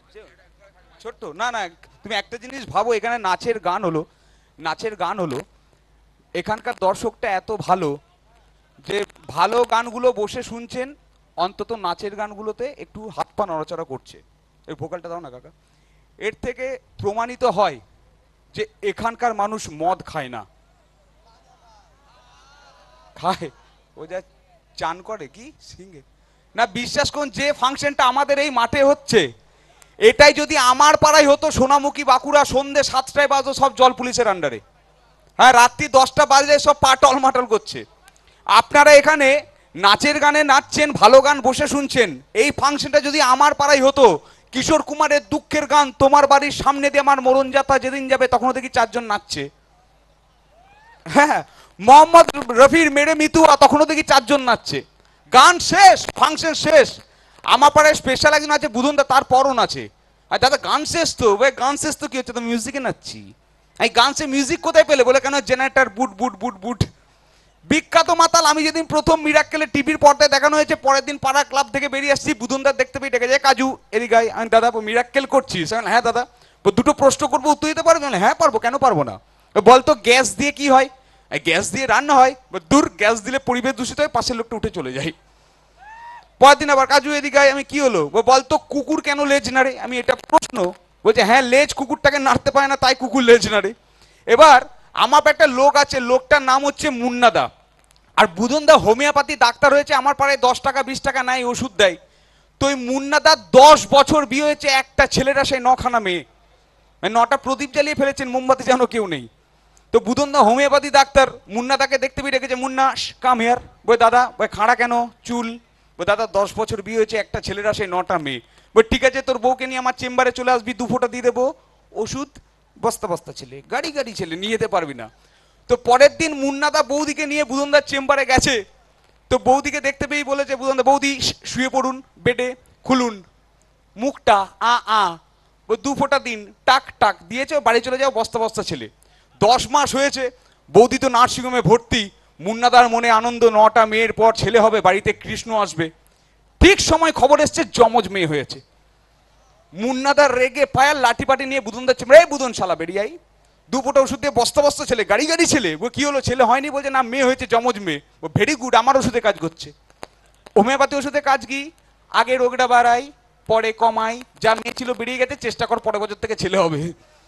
ছোট্ট না না, তুমি একটা জিনিস ভাবো, এখানে নাচের গান হলো, এখানকার দর্শকটা এত ভালো যে ভালো গানগুলো বসে শুনছেন, অন্তত নাচের গানগুলোতে একটু হাত পা নড়াচড়া করছে। এই ভোকালটা দাও না কাকা। এর থেকে প্রমাণিত হয় যে এখানকার মানুষ মদ খায় না। খায়, ও যা চান করে কি সিঙ্গে না, বিশ্বাস করুন, যে ফাংশনটা আমাদের এই মাঠে হচ্ছে, এটাই যদি আমার পাড়ায় হতো, সোনামুখী বাঁকুড়া, সন্ধ্যে 7টায় বাজো সব জল পুলিশের আন্ডারে। হ্যাঁ, রাত্রি 10টা বাজলে সব পা টলমাটল করছে। আপনারা এখানে নাচের গানে নাচছেন, ভালো গান বসে শুনছেন। এই ফাংশনটা যদি আমার পাড়ায় হতো, কিশোর কুমারের দুঃখের গান, তোমার বাড়ির সামনে দিয়ে আমার মরণ যাত্রা যেদিন যাবে, তখনও দেখি 4জন নাচছে। হ্যাঁ, মোহাম্মদ রফির মেরে মিতুয়া, তখনও দেখি 4জন নাচছে। গান শেষ, ফাংশন শেষ। আমার পাড়ায় স্পেশাল একজন আছে বুধনদা, তার পরও নাচে। আর দাদা গান শেষ তো, ভাই গান শেষ তো কি হচ্ছে, তো মিউজিকে নাচছি। এই গান সে মিউজিক কোথায় পেলে, বলে কেন জেনারেটর বুট বুট বুট বুট। বিখ্যাত মাতাল। আমি যেদিন প্রথম মিরাক্কেলে টিভির পর্দায় দেখানো হয়েছে, পরের দিন পাড়া ক্লাব থেকে বেরিয়ে আসছি, বুধনদার দেখতে পেয়ে ডেকে যায়, কাজু এদিকে আয়। আমি, দাদা মিরাক্কেল করছিস? হ্যাঁ দাদা। দুটো প্রশ্ন করবো, উত্তর দিতে পারবে? হ্যাঁ পারবো, কেন পারবো না। বলতো গ্যাস দিয়ে কি হয়? গ্যাস দিয়ে রান্না হয়। দূর, গ্যাস দিলে পরিবেশ দূষিত হয়, পাশের লোকটা উঠে চলে যায়। পরের দিন আবার, কাজু এদিকে আয়। আমি, কি হলো? বলতো কুকুর কেন লেজ নাড়ে? আমি, এটা প্রশ্ন। বলছে হ্যাঁ, লেজ কুকুরটাকে নাড়তে পারে না, তাই কুকুর লেজ নাড়ে। এবার আমার একটা লোক আছে, লোকটার নাম হচ্ছে মুন্নাদা। আর বুধনদা হোমিওপ্যাথি ডাক্তার হয়েছে, আমার পাড়ায় 10 টাকা 20 টাকা নাই ওষুধ দেয়। তো ওই মুন্নাদা 10 বছর বিয়ে হয়েছে, একটা ছেলেরা সেই 9খানা মেয়ে, মানে 9টা প্রদীপ জ্বালিয়ে ফেলেছেন, মোমবাতি যেন কেউ নেই। তো বুধনদা হোমিওপ্যাথি ডাক্তার, মুন্নাদাকে দেখতে পেয়ে রেখেছে, মুন্না কাম হেয়ার। বই দাদা, বই খাড়া কেন, চুল? বই দাদা 10 বছর বিয়ে হয়েছে, একটা ছেলেরা সেই 9টা মেয়ে। বই ঠিক আছে, তোর বউকে নিয়ে আমার চেম্বারে চলে আসবি, 2 ফোঁটা দিয়ে দেবো ওষুধ। বস্তা বস্তা ছেলে, গাড়ি গাড়ি ছেলে, নিয়ে যেতে পারবি না। তো পরের দিন মুন্নাদা বৌদিকে নিয়ে বুধনদার চেম্বারে গেছে। তো বৌদিকে দেখতে পেয়েই বলেছে বুধনদা, বৌদি শুয়ে পড়ুন বেডে, খুলুন মুখটা, আ আ, ও 2 ফোঁটা দিন, টাক টাক দিয়েছে, বাড়ি চলে যাও, বস্তা বস্তা ছেলে। 10 মাস হয়েছে, বৌদি তো নার্সিংহোমে ভর্তি। মুন্নাদার মনে আনন্দ, 9টা মেয়ের পর ছেলে হবে, বাড়িতে কৃষ্ণ আসবে। ঠিক সময় খবর এসছে জমজ মেয়ে হয়েছে। মুন্নাদার রেগে পায়ার লাঠি পাটি নিয়ে বুধনদার চেম্বারে, এই বুধন শালা বেরিয়াই, 2 ফোঁটা ওষুধ দিয়ে বস্তা বস্তা ছেলে, গাড়ি গাড়ি ছেলে। ও কি হলো, ছেলে হয়নি? বলছে না, মেয়ে হয়েছে, জমজ মেয়ে। ও ভেরি গুড, আমার ওষুধে কাজ করছে। হোমিওপ্যাথি ওষুধে কাজ কি? আগে রোগটা বাড়াই, পরে কমাই। যা মেয়ে ছিল বেরিয়ে গেছে, চেষ্টা কর পরের বছর থেকে ছেলে হবে।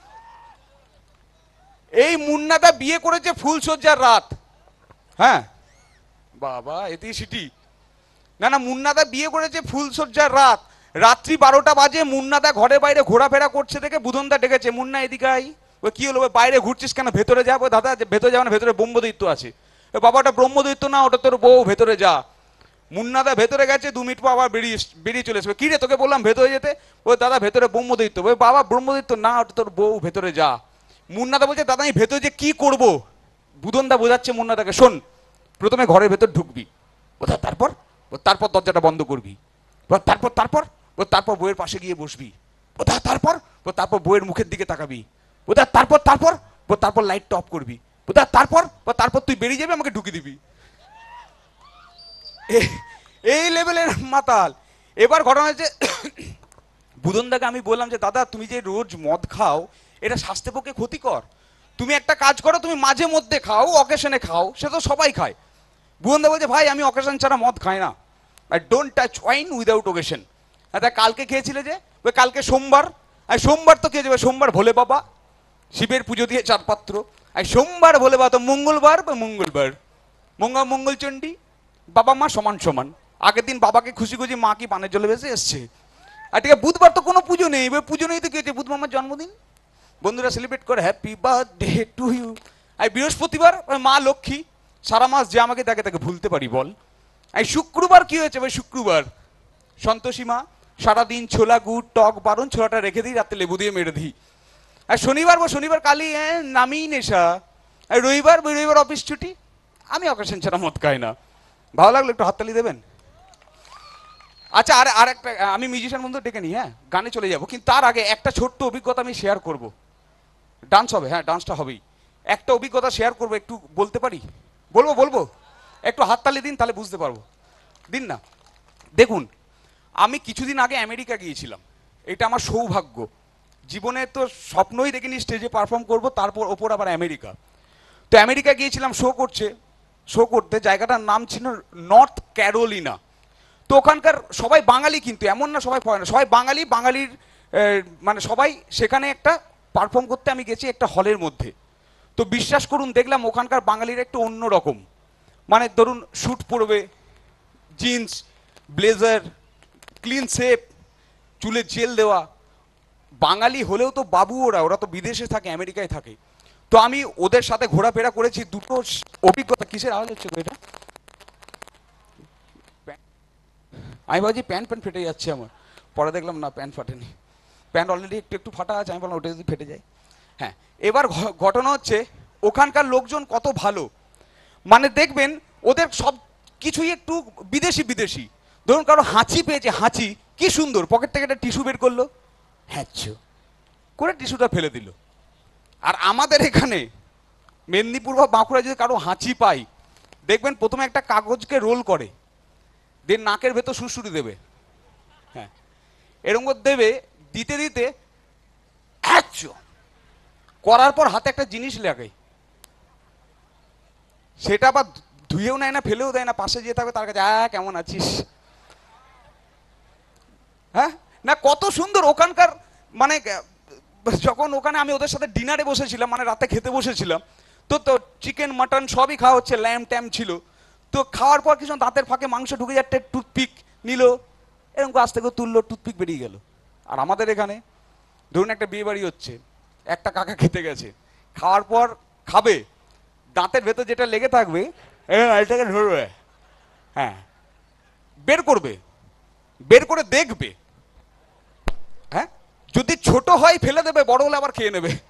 এই মুন্নাদা বিয়ে করেছে ফুলসজ্জার রাত। হ্যাঁ বাবা, এতেই সিটি। না না, মুন্নাদা বিয়ে করেছে ফুলসজ্জার রাত। রাত্রি 12টা বাজে, মুন্নাদা ঘরে বাইরে ঘোরাফেরা করছে দেখে বুধনদা ডেকেছে, মুন্না এদিকে আই। ও কি হলো, বাইরে ঘুরছিস কেন? ভেতরে যাবো। দাদা ভেতরে যাবো না, ভেতরে ব্রহ্মদৈত্য আছে। বাবা ওটা ব্রহ্মদৈত্য না, ওটা তোর বউ, ভেতরে যা। মুন্নাদা ভেতরে গেছে, 2 মিনিট পর আবার বেরিয়ে বেরিয়ে চলে আসবে। কি রে, তোকে বললাম ভেতরে যেতে। ও দাদা ভেতরে ব্রহ্মদৈত্য। ওই বাবা ব্রহ্মদৈত্য না, ওটা তোর বউ, ভেতরে যা। মুন্নাদা বলছে, দাদা আমি ভেতরে যে কি করব? বুধনদা বোঝাচ্ছে মুন্নাদাকে, শোন, প্রথমে ঘরের ভেতর ঢুকবি, ওটা তারপর, তারপর দরজাটা বন্ধ করবি, তারপর তারপর তারপর বইয়ের পাশে গিয়ে বসবি, ওটা তারপর, তারপর বইয়ের মুখের দিকে তাকাবি, ওটা তারপর তারপর, তারপর লাইটটা অফ করবি, ওটা তারপর, তারপর তুই বেরিয়ে যাবি, আমাকে ঢুকিয়ে দিবি। এই লেভেলের মাতাল। এবার ঘটনা হচ্ছে, বুধনদাকে আমি বললাম যে দাদা তুমি যে রোজ মদ খাও, এটা স্বাস্থ্যের পক্ষে ক্ষতিকর। তুমি একটা কাজ করো, তুমি মাঝে মধ্যে খাও, অকেশনে খাও, সে তো সবাই খায়। বুধনদা বলছে ভাই আমি অকেশন ছাড়া মদ খাই না, I don't touch wine without occasion. তা কালকে খেয়েছিলে যে? ওই কালকে সোমবার। আর সোমবার তো খেয়ে যাবে, সোমবার ভোলে বাবা, শিবের পুজো দিয়ে 4 পাত্র। আর সোমবার ভোলে বাবা, তো মঙ্গলবার বা মঙ্গলবার, মঙ্গলচণ্ডী, বাবা মা সমান সমান। আগের দিন বাবাকে খুশি খুশি, মা কি পানের জলে ভেসে এসছে। আর ঠিক আছে, বুধবার তো কোনো পুজো নেই, এবার পুজো নেই তো কি হচ্ছে, বুধবার আমার জন্মদিন, বন্ধুরা সেলিব্রেট করে হ্যাপি বার্থডে টু ইউ। আর বৃহস্পতিবার মা লক্ষ্মী, সারা মাস যে আমাকে দেখে তাকে ভুলতে পারি বল। আর শুক্রবার কি হয়েছে ভাই, শুক্রবার সন্তোষী মা, সারাদিন ছোলা গুড় টক বারণ, ছোলাটা রেখে দিই, রাতে লেবু দিয়ে মেরে দিই। আর শনিবার কালী নামিই নেশা। আর রবিবার অফিস ছুটি। আমি অকেশন ছাড়া মদ খাই না। ভালো লাগলো, একটু হাততালি দেবেন। আচ্ছা, আর একটা, আমি মিউজিশিয়ান বন্ধু ডেকে নিই, হ্যাঁ গানে চলে যাবো, কিন্তু তার আগে একটা ছোট্ট অভিজ্ঞতা আমি শেয়ার করব। ডান্স হবে, হ্যাঁ ডান্সটা হবেই। একটা অভিজ্ঞতা শেয়ার করবো, একটু বলতে পারি? বলবো, একটু হাততালি দিন, তাহলে বুঝতে পারবো। দিন না। দেখুন, আমি কিছুদিন আগে আমেরিকা গিয়েছিলাম। এটা আমার সৌভাগ্য। জীবনে তো স্বপ্নই দেখিনি স্টেজে পারফর্ম করব, তারপর ওপর আবার আমেরিকা। তো আমেরিকা গিয়েছিলাম শো করতে, জায়গাটার নাম ছিল নর্থ ক্যারোলিনা। তো ওখানকার সবাই বাঙালি, কিন্তু এমন না সবাই ফরেনার, সবাই বাঙালি। বাঙালির মানে সবাই সেখানে একটা পারফর্ম করতে আমি গেছি একটা হলের মধ্যে। তো বিশ্বাস করুন, দেখলাম ওখানকার বাঙালির একটু অন্য রকম। মানে ধরুন স্যুট পরবে, জিন্স, ব্লেজার, ক্লিন শেপ, চুলে জেল দেওয়া। বাঙালি হলেও তো বাবু, ওরা তো বিদেশে থাকে, আমেরিকায় থাকে। তো আমি ওদের সাথে ঘোরাফেরা করেছি, দুটো অভিজ্ঞতা। কিসের আওয়াজ হচ্ছে এটা? আমি ভাবছি প্যান্ট ফেটে যাচ্ছে আমার, পরে দেখলাম না, প্যান্ট ফাটেনি। প্যান্ট অলরেডি একটু একটু ফাটা আছে, আমি বললাম ওটা যদি ফেটে যায়। হ্যাঁ, এবার ঘটনা হচ্ছে ওখানকার লোকজন কত ভালো। মানে দেখবেন ওদের সব কিছুই একটু বিদেশি বিদেশি। ধরুন কারো হাঁচি পেয়েছে, হাঁচি, কি সুন্দর পকেট থেকে একটা টিস্যু বের করলো, হ্যাঁচো করে টিস্যুটা ফেলে দিল। আর আমাদের এখানে মেদিনীপুর বা বাঁকুড়া যদি কারো হাঁচি পাই, দেখবেন প্রথমে একটা কাগজকে রোল করে, দেন নাকের ভেতর সুড়সুড়ি দেবে। হ্যাঁ, এরকম করে দেবে, দিতে দিতে হ্যাঁচো করার পর হাতে একটা জিনিস লাগে, সেটা আবার ধুয়েও নেয় না, ফেলেও দেয় না, পাশে যেতে থাকবে তার কাছে, কেমন আছিস। হ্যাঁ না, কত সুন্দর ওখানকার। মানে যখন ওখানে আমি ওদের সাথে ডিনারে বসেছিলাম, মানে রাতে খেতে বসেছিলাম, তো তো চিকেন মাটন সবই খাওয়া হচ্ছে, ল্যাম ট্যাম ছিল। তো খাওয়ার পর কিছু দাঁতের ফাঁকে মাংস ঢুকে যাচ্ছে, টুথপিক নিল, এরকম আস্তে করে তুললো, টুথপিক বেরিয়ে গেল। আর আমাদের এখানে ধরুন একটা বিয়ে বাড়ি হচ্ছে, একটা কাকা খেতে গেছে, খাওয়ার পর খাবে, দাঁতের ভেতর যেটা লেগে থাকবে এটাকে ধরবে, হ্যাঁ বের করবে, বের করে দেখবে। হ্যাঁ, যদি ছোট হয় ফেলে দেবে, বড় হলে আবার খেয়ে নেবে।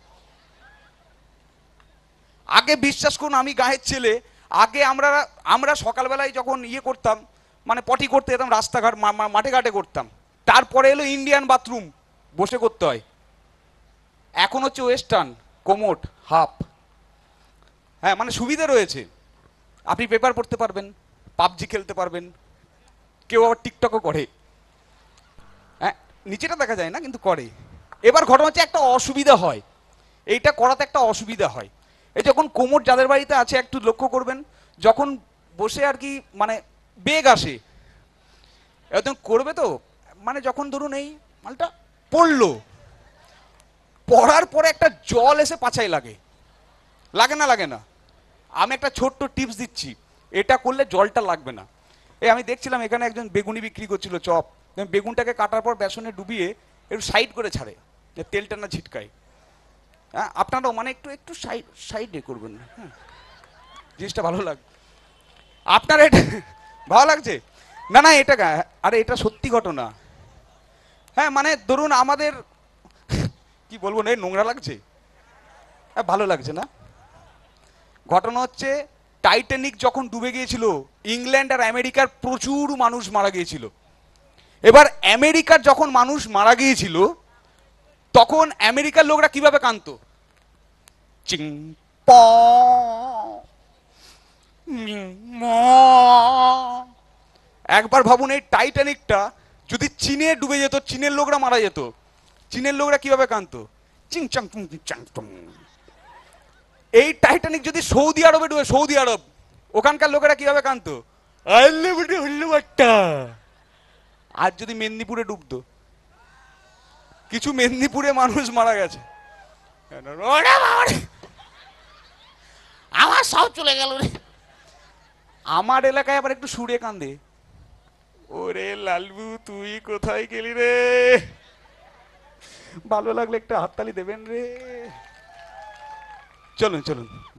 আগে বিশ্বাস করুন, আমি গাঁয়ের ছেলে, আগে আমরা আমরা সকালবেলায় যখন ইয়ে করতাম, মানে পটি করতে যেতাম রাস্তাঘাট, মাঠে ঘাটে করতাম। তারপরে এলো ইন্ডিয়ান বাথরুম, বসে করতে হয়। এখন হচ্ছে ওয়েস্টার্ন, কোমোট, হাফ। হ্যাঁ, মানে সুবিধা রয়েছে, আপনি পেপার পড়তে পারবেন, পাবজি খেলতে পারবেন, কেউ আবার টিকটকও করে। হ্যাঁ, নিচেটা দেখা যায় না কিন্তু করে। এবার ঘটনা হচ্ছে একটা অসুবিধা হয়, এইটা করাতে একটা অসুবিধা হয়। এই যখন কোমর যাদের বাড়িতে আছে একটু লক্ষ্য করবেন, যখন বসে আর কি মানে বেগ আসে, একদম করবে তো, মানে যখন ধরুন এই মালটা পড়লো, পড়ার পরে একটা জল এসে পাছায় লাগে, লাগে না? লাগে না? আমি একটা ছোট্ট টিপস দিচ্ছি, এটা করলে জলটা লাগবে না। এই আমি দেখছিলাম এখানে একজন বেগুনি বিক্রি করছিল, চপ। বেগুনটাকে কাটার পর বেসনে ডুবিয়ে একটু সাইড করে ছাড়ে, তেলটা না ছিটকায়। হ্যাঁ, আপনারাও মানে একটু একটু সাইডে করবেন। হ্যাঁ, জিনিসটা ভালো লাগবে আপনার, এটা ভালো লাগছে না? না, এটা আরে এটা সত্যি ঘটনা। হ্যাঁ, মানে ধরুন আমাদের কি বলবো না, নোংরা লাগছে, ভালো লাগছে না? ঘটনা হচ্ছে টাইটানিক যখন ডুবে গিয়েছিল, ইংল্যান্ড আর আমেরিকার প্রচুর মানুষ মারা গিয়েছিল। এবার আমেরিকার যখন মানুষ মারা গিয়েছিল, তখন আমেরিকার লোকরা কিভাবে কাঁদতো? চিং প, একবার ভাবুন, এই টাইটানিকটা যদি চীনে ডুবে যেত, চীনের লোকরা মারা যেত, চীনের লোকরা কিভাবে কাঁদতো? চিং চাং চাং। এই টাইটানিক যদি সৌদি আরবে ডুবে, সৌদি আরব, ওখানকার লোকেরা কিভাবে কাঁদতো? আর যদি মেদিনীপুরে ডুবতো, কিছু মেদিনীপুরে মানুষ মারা গেছে, আমার সব চলে গেল রে। আমার এলাকায় আবার একটু সুরে কান্দে, ওরে লালবু তুই কোথায় গেলি রে, ভালো লাগলে একটা হাততালি দেবেন রে। চলুন চলুন।